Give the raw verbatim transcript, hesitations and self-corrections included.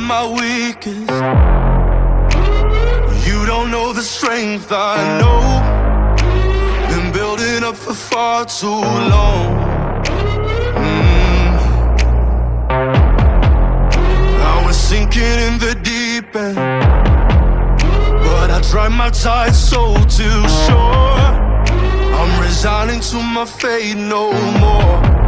my weakest. You don't know the strength I know. Been building up for far too long. mm. I was sinking in the deep end, but I tried my tight soul to shore. I'm resigning to my fate no more.